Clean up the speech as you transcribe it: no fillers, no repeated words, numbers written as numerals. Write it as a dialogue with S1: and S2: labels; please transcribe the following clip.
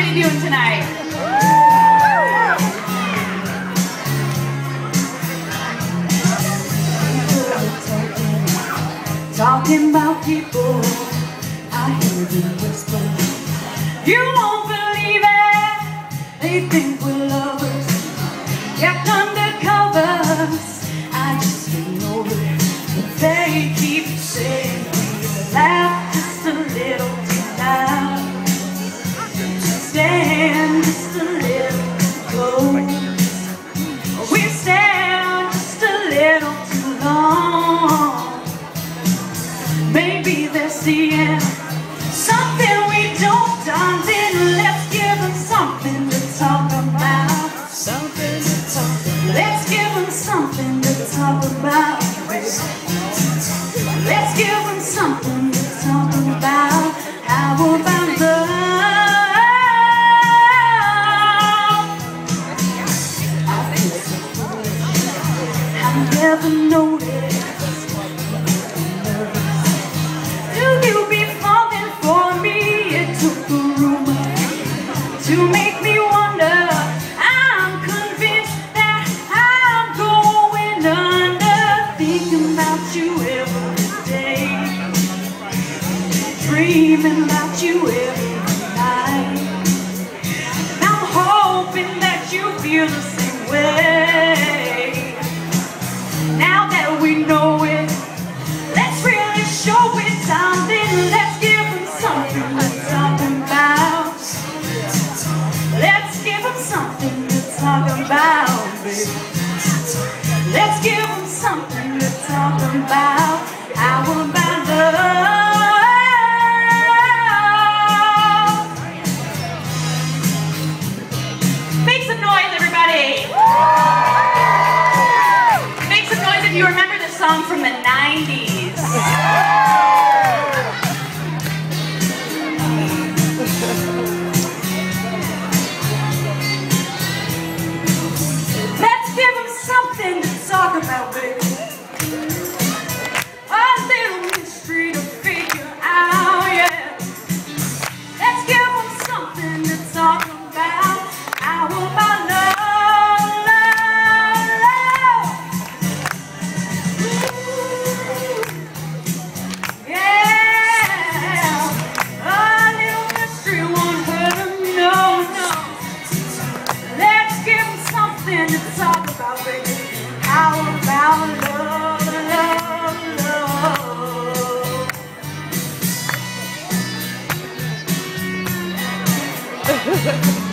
S1: everybody doing tonight? Talking about people, I hear them whisper. You won't believe it, they think we're lovers, kept under covers. I just ignore it, but they keep saying we laugh just a little too loud, stand just a little too close, we stand just a little too long. Maybe they're seeing something we don't, darling. Let's give them something to talk about. Something to talk about. Let's give them something to talk about. Let's give them something to talk about. How about love? I never noticed. You be falling for me. It took a rumor to make me wonder. I'm convinced that I'm going under, thinking about you every day, dreaming about you every night. And I'm hoping that you feel the same way. Now that we know it, let's really show it. Let's give them something to talk about. Let's give them something to talk about, baby. Let's give them something to talk about. How about love? Make some noise, everybody. Make some noise if you remember this song from the 90s. Talk about, baby. A little mystery to figure out, yeah. Let's give them something to talk about. How about love, love, love? Ooh, yeah. A little mystery won't hurt them, no, no. Let's give them something to talk about, baby. How about love, love, love?